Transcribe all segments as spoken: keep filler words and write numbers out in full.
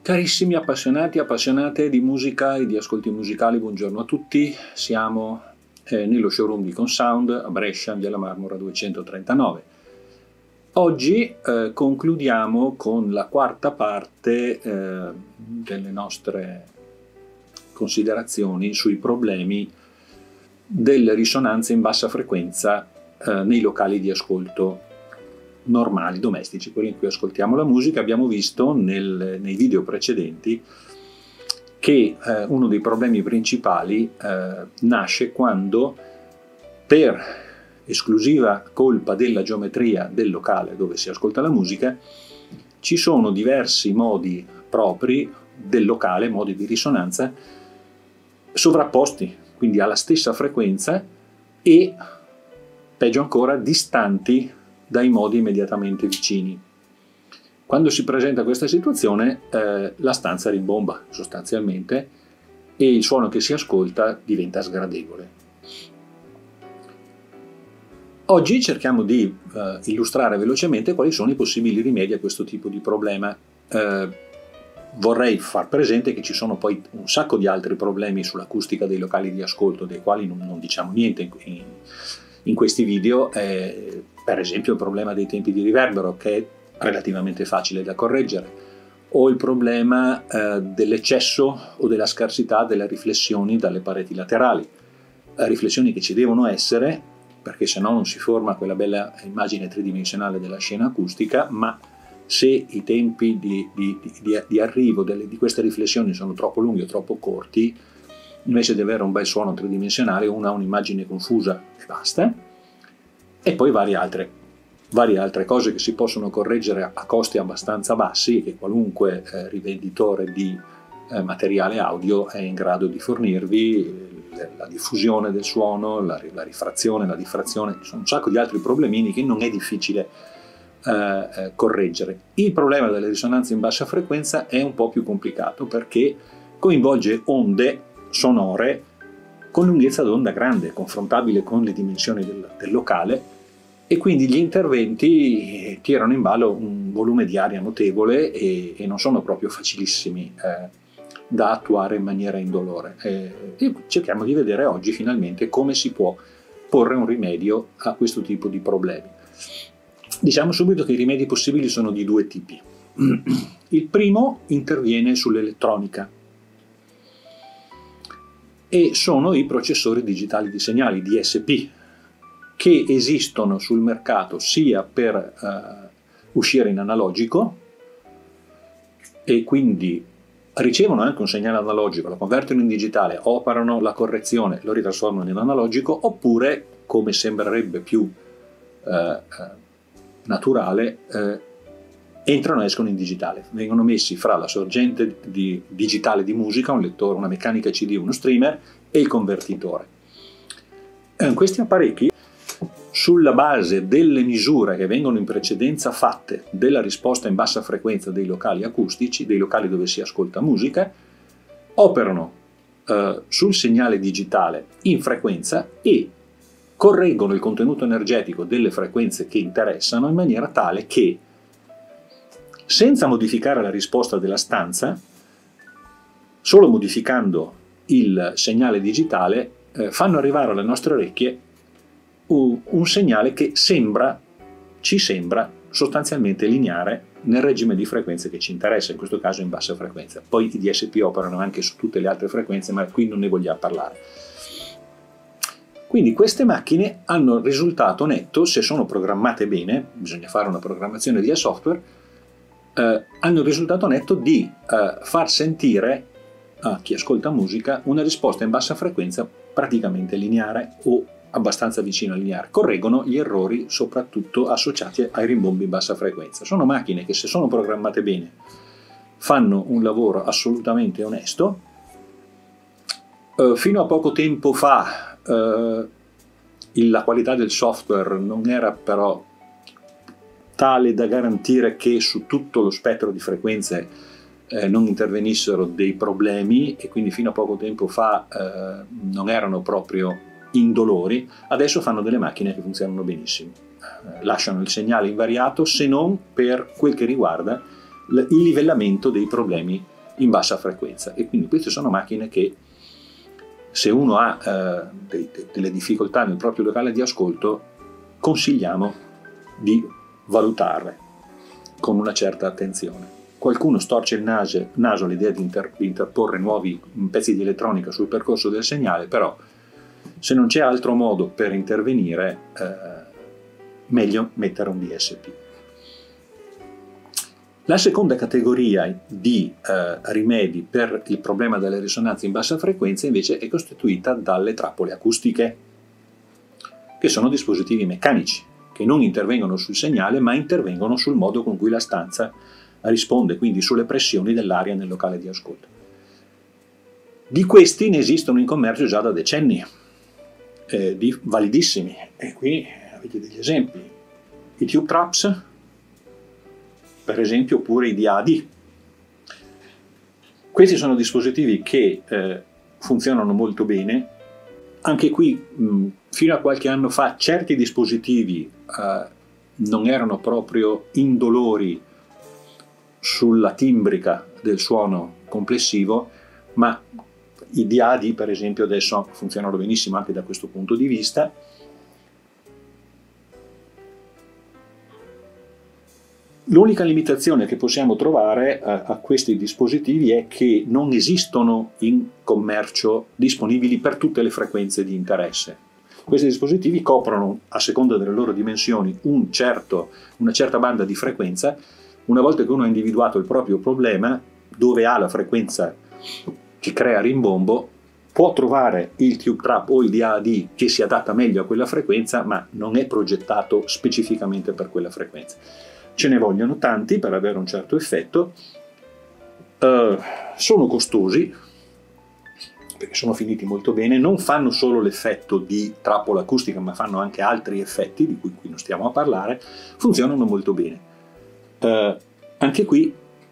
Carissimi appassionati e appassionate di musica e di ascolti musicali, buongiorno a tutti. Siamo eh, nello showroom di Consound a Brescia, in via La Marmora duecentotrentanove. Oggi eh, concludiamo con la quarta parte eh, delle nostre considerazioni sui problemi delle risonanze in bassa frequenza eh, nei locali di ascolto normali, domestici, quelli in cui ascoltiamo la musica. Abbiamo visto nel, nei video precedenti che eh, uno dei problemi principali eh, nasce quando, per esclusiva colpa della geometria del locale dove si ascolta la musica, ci sono diversi modi propri del locale, modi di risonanza, sovrapposti, quindi alla stessa frequenza e, peggio ancora, distanti dai modi immediatamente vicini. Quando si presenta questa situazione eh, la stanza rimbomba sostanzialmente e il suono che si ascolta diventa sgradevole. Oggi cerchiamo di eh, illustrare velocemente quali sono i possibili rimedi a questo tipo di problema. Eh, vorrei far presente che ci sono poi un sacco di altri problemi sull'acustica dei locali di ascolto, dei quali non, non diciamo niente in, in, in questi video. Eh, per esempio il problema dei tempi di riverbero, che è relativamente facile da correggere, o il problema eh, dell'eccesso o della scarsità delle riflessioni dalle pareti laterali, eh, riflessioni che ci devono essere, perché se no non si forma quella bella immagine tridimensionale della scena acustica, ma se i tempi di, di, di, di arrivo delle, di queste riflessioni sono troppo lunghi o troppo corti, invece di avere un bel suono tridimensionale uno ha un'immagine confusa e basta. E poi varie altre, varie altre cose che si possono correggere a costi abbastanza bassi, che qualunque eh, rivenditore di eh, materiale audio è in grado di fornirvi: la diffusione del suono, la, la rifrazione, la diffrazione. Ci sono un sacco di altri problemini che non è difficile eh, eh, correggere. Il problema delle risonanze in bassa frequenza è un po' più complicato, perché coinvolge onde sonore con lunghezza d'onda grande, confrontabile con le dimensioni del, del locale, e quindi gli interventi tirano in ballo un volume di aria notevole e, e non sono proprio facilissimi eh, da attuare in maniera indolore. Eh, e cerchiamo di vedere oggi finalmente come si può porre un rimedio a questo tipo di problemi. Diciamo subito che i rimedi possibili sono di due tipi. Il primo interviene sull'elettronica e sono i processori digitali di segnali, D S P, che esistono sul mercato sia per eh, uscire in analogico e quindi ricevono anche un segnale analogico, lo convertono in digitale, operano la correzione, lo ritrasformano in analogico, oppure, come sembrerebbe più eh, naturale, eh, entrano e escono in digitale. Vengono messi fra la sorgente di digitale di musica, un lettore, una meccanica C D, uno streamer, e il convertitore. Eh, questi apparecchi, sulla base delle misure che vengono in precedenza fatte della risposta in bassa frequenza dei locali acustici, dei locali dove si ascolta musica, operano eh, sul segnale digitale in frequenza e correggono il contenuto energetico delle frequenze che interessano in maniera tale che, senza modificare la risposta della stanza, solo modificando il segnale digitale, eh, fanno arrivare alle nostre orecchie un segnale che sembra, ci sembra sostanzialmente lineare nel regime di frequenze che ci interessa, in questo caso in bassa frequenza. Poi i D S P operano anche su tutte le altre frequenze, ma qui non ne vogliamo parlare. Quindi queste macchine hanno il risultato netto, se sono programmate bene, bisogna fare una programmazione via software, eh, hanno il risultato netto di eh, far sentire a chi ascolta musica una risposta in bassa frequenza praticamente lineare o abbastanza vicino al lineare. Correggono gli errori soprattutto associati ai rimbombi in bassa frequenza. Sono macchine che, se sono programmate bene, fanno un lavoro assolutamente onesto. Uh, fino a poco tempo fa uh, la qualità del software non era però tale da garantire che su tutto lo spettro di frequenze eh, non intervenissero dei problemi, e quindi fino a poco tempo fa eh, non erano proprio indolori. Adesso fanno delle macchine che funzionano benissimo, eh, lasciano il segnale invariato, se non per quel che riguarda il livellamento dei problemi in bassa frequenza. E quindi queste sono macchine che, se uno ha eh, de, de, delle difficoltà nel proprio locale di ascolto, consigliamo di valutarle con una certa attenzione. Qualcuno storce il naso, naso all'idea di, inter, di interporre nuovi pezzi di elettronica sul percorso del segnale, però se non c'è altro modo per intervenire, eh, meglio mettere un D S P. La seconda categoria di eh, rimedi per il problema delle risonanze in bassa frequenza invece è costituita dalle trappole acustiche, che sono dispositivi meccanici, che non intervengono sul segnale ma intervengono sul modo con cui la stanza risponde, quindi sulle pressioni dell'aria nel locale di ascolto. Di questi ne esistono in commercio già da decenni, eh, di validissimi, e qui avete degli esempi: i Tube Traps, per esempio, oppure i D A D. Questi sono dispositivi che eh, funzionano molto bene. Anche qui, mh, fino a qualche anno fa, certi dispositivi eh, non erano proprio indolori sulla timbrica del suono complessivo, ma i D A D, per esempio, adesso funzionano benissimo anche da questo punto di vista. L'unica limitazione che possiamo trovare a, a questi dispositivi è che non esistono in commercio disponibili per tutte le frequenze di interesse. Questi dispositivi coprono, a seconda delle loro dimensioni, un certo, una certa banda di frequenza. Una volta che uno ha individuato il proprio problema, dove ha la frequenza che crea rimbombo, può trovare il Tube Trap o il D A D che si adatta meglio a quella frequenza, ma non è progettato specificamente per quella frequenza. Ce ne vogliono tanti per avere un certo effetto, uh, sono costosi, perché sono finiti molto bene, non fanno solo l'effetto di trappola acustica, ma fanno anche altri effetti, di cui qui non stiamo a parlare, funzionano molto bene. Uh, anche qui,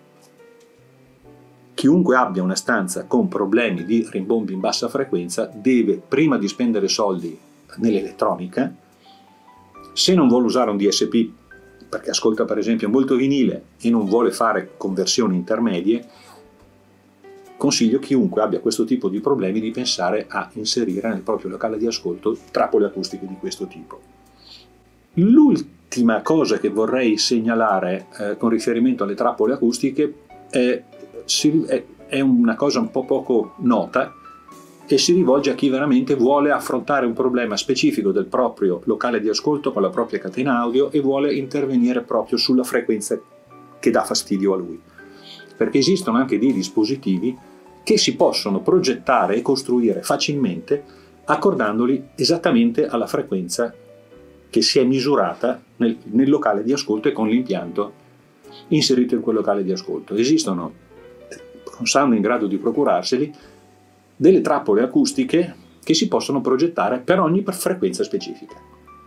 chiunque abbia una stanza con problemi di rimbombi in bassa frequenza deve, prima di spendere soldi nell'elettronica, se non vuole usare un D S P, perché ascolta per esempio molto vinile e non vuole fare conversioni intermedie, consiglio chiunque abbia questo tipo di problemi di pensare a inserire nel proprio locale di ascolto trappole acustiche di questo tipo. L'ultima cosa che vorrei segnalare eh, con riferimento alle trappole acustiche è, è, è una cosa un po' poco nota, e si rivolge a chi veramente vuole affrontare un problema specifico del proprio locale di ascolto con la propria catena audio e vuole intervenire proprio sulla frequenza che dà fastidio a lui. Perché esistono anche dei dispositivi che si possono progettare e costruire facilmente accordandoli esattamente alla frequenza che si è misurata nel, nel locale di ascolto e con l'impianto inserito in quel locale di ascolto. Esistono, con sound in grado di procurarseli, delle trappole acustiche che si possono progettare per ogni frequenza specifica.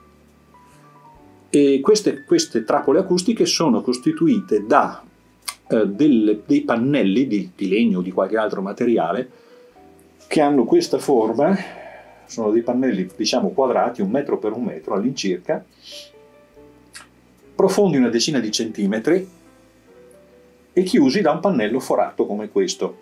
E queste, queste trappole acustiche sono costituite da eh, delle, dei pannelli di, di legno o di qualche altro materiale che hanno questa forma. Sono dei pannelli, diciamo, quadrati, un metro per un metro all'incirca, profondi una decina di centimetri e chiusi da un pannello forato come questo,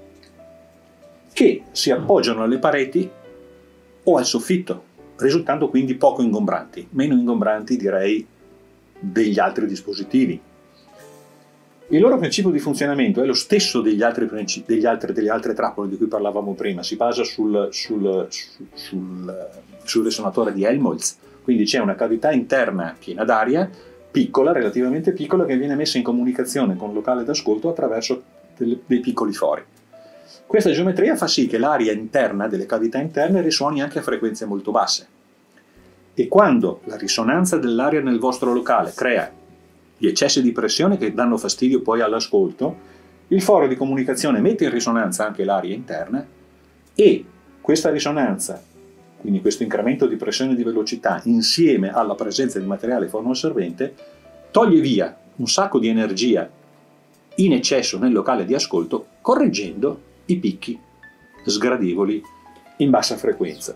che si appoggiano alle pareti o al soffitto, risultando quindi poco ingombranti, meno ingombranti direi degli altri dispositivi. Il loro principio di funzionamento è lo stesso degli altri, degli altri, delle altre trappole di cui parlavamo prima, si basa sul, sul, sul, sul, sul risonatore di Helmholtz, quindi c'è una cavità interna piena d'aria, piccola, relativamente piccola, che viene messa in comunicazione con il locale d'ascolto attraverso delle, dei piccoli fori. Questa geometria fa sì che l'aria interna delle cavità interne risuoni anche a frequenze molto basse. E quando la risonanza dell'aria nel vostro locale crea gli eccessi di pressione che danno fastidio poi all'ascolto, il foro di comunicazione mette in risonanza anche l'aria interna e questa risonanza, quindi questo incremento di pressione e di velocità, insieme alla presenza di materiale fonoassorbente, toglie via un sacco di energia in eccesso nel locale di ascolto, correggendo i picchi sgradevoli in bassa frequenza.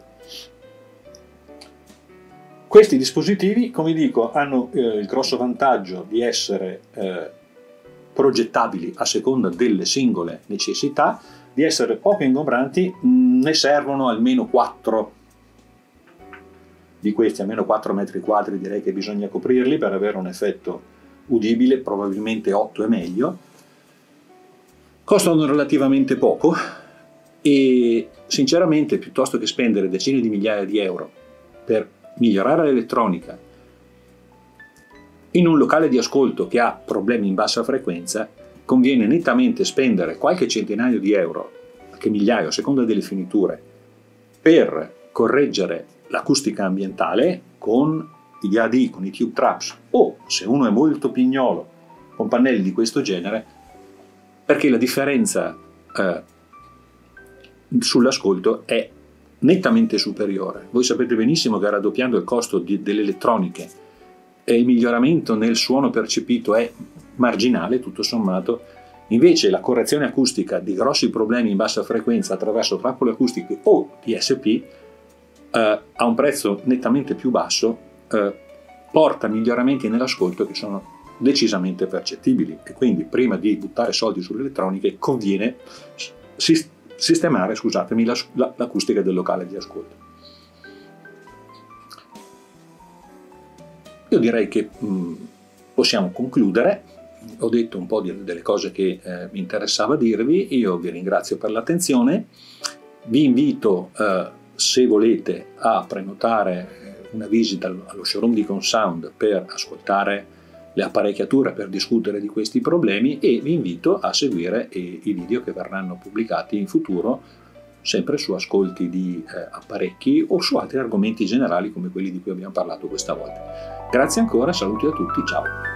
Questi dispositivi, come dico, hanno eh, il grosso vantaggio di essere eh, progettabili a seconda delle singole necessità, di essere poco ingombranti. Ne servono almeno quattro di questi, almeno quattro metri quadri direi che bisogna coprirli per avere un effetto udibile, probabilmente otto è meglio. Costano relativamente poco e sinceramente, piuttosto che spendere decine di migliaia di euro per migliorare l'elettronica in un locale di ascolto che ha problemi in bassa frequenza, conviene nettamente spendere qualche centinaio di euro, anche migliaio a seconda delle finiture, per correggere l'acustica ambientale con gli A D, con i tube traps, o se uno è molto pignolo con pannelli di questo genere, perché la differenza eh, sull'ascolto è nettamente superiore. Voi sapete benissimo che raddoppiando il costo di, delle elettroniche e il miglioramento nel suono percepito è marginale, tutto sommato. Invece la correzione acustica di grossi problemi in bassa frequenza attraverso trappole acustiche o D S P eh, a un prezzo nettamente più basso eh, porta miglioramenti nell'ascolto che sono decisamente percettibili, e quindi prima di buttare soldi sulle elettroniche conviene sistemare, scusatemi, l'acustica del locale di ascolto. Io direi che mh, possiamo concludere. Ho detto un po' di, delle cose che eh, mi interessava dirvi. Io vi ringrazio per l'attenzione. Vi invito, eh, se volete, a prenotare una visita allo showroom di Consound per ascoltare le apparecchiature, per discutere di questi problemi, e vi invito a seguire i, i video che verranno pubblicati in futuro, sempre su ascolti di eh, apparecchi o su altri argomenti generali come quelli di cui abbiamo parlato questa volta. Grazie ancora, saluti a tutti, ciao!